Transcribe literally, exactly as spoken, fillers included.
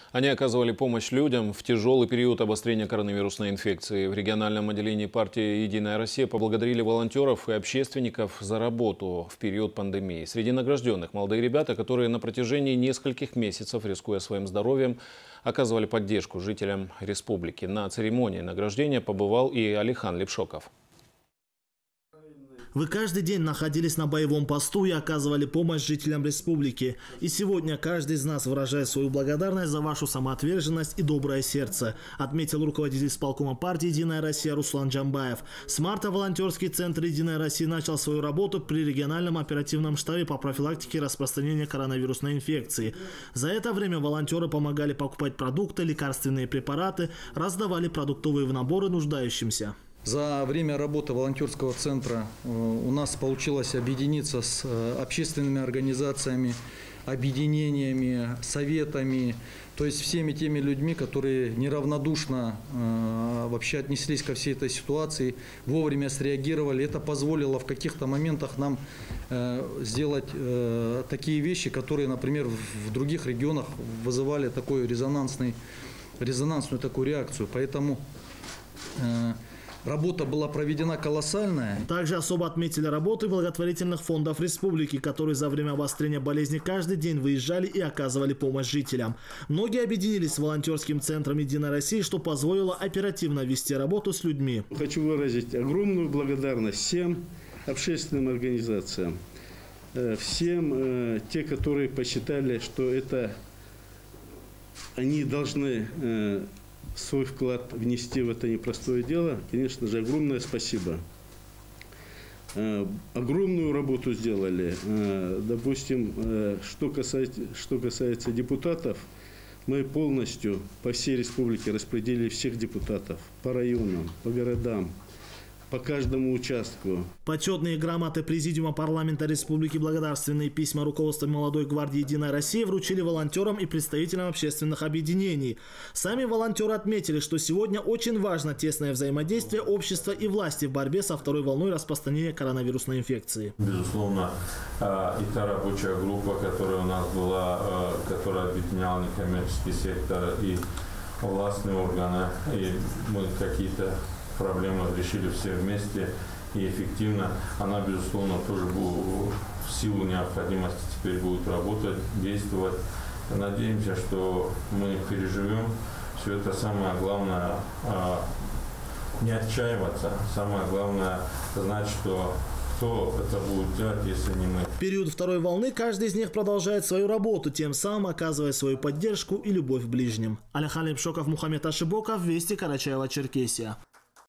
Они оказывали помощь людям в тяжелый период обострения коронавирусной инфекции. В региональном отделении партии «Единая Россия» поблагодарили волонтеров и общественников за работу в период пандемии. Среди награжденных молодые ребята, которые на протяжении нескольких месяцев, рискуя своим здоровьем, оказывали поддержку жителям республики. На церемонии награждения побывал и Алихан Лепшоков. Вы каждый день находились на боевом посту и оказывали помощь жителям республики. И сегодня каждый из нас выражает свою благодарность за вашу самоотверженность и доброе сердце, отметил руководитель исполкома партии «Единая Россия» Руслан Джамбаев. С марта волонтерский центр «Единая Россия» начал свою работу при региональном оперативном штабе по профилактике распространения коронавирусной инфекции. За это время волонтеры помогали покупать продукты, лекарственные препараты, раздавали продуктовые наборы нуждающимся. За время работы волонтерского центра у нас получилось объединиться с общественными организациями, объединениями, советами, то есть всеми теми людьми, которые неравнодушно вообще отнеслись ко всей этой ситуации, вовремя среагировали. Это позволило в каких-то моментах нам сделать такие вещи, которые, например, в других регионах вызывали такой резонансный, резонансную такую реакцию. Поэтому работа была проведена колоссальная. Также особо отметили работы благотворительных фондов республики, которые за время обострения болезни каждый день выезжали и оказывали помощь жителям. Многие объединились с волонтерским центром «Единой России», что позволило оперативно вести работу с людьми. Хочу выразить огромную благодарность всем общественным организациям, всем те, которые посчитали, что это они должны свой вклад внести в это непростое дело. Конечно же, огромное спасибо. Огромную работу сделали. Допустим, что касается, что касается депутатов, мы полностью по всей республике распределили всех депутатов по районам, по городам, по каждому участку. Почетные грамоты Президиума парламента республики, благодарственные письма руководства молодой гвардии «Единая Россия» вручили волонтерам и представителям общественных объединений. Сами волонтеры отметили, что сегодня очень важно тесное взаимодействие общества и власти в борьбе со второй волной распространения коронавирусной инфекции. Безусловно, и та рабочая группа, которая у нас была, которая объединяла некоммерческий сектор и властные органы, и мы какие-то проблемы решили все вместе и эффективно. Она, безусловно, тоже будет, в силу необходимости теперь будет работать, действовать. Надеемся, что мы переживем все это. Самое главное не отчаиваться. Самое главное знать, что кто это будет делать, если не мы. В период второй волны каждый из них продолжает свою работу, тем самым оказывая свою поддержку и любовь к ближним. Алихан Лепшоков, Мухаммед Ашибоков, Вести, Карачаево-Черкесия.